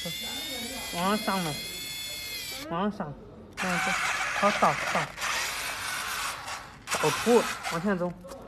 往上了，往上，往上走，好倒土，往前走。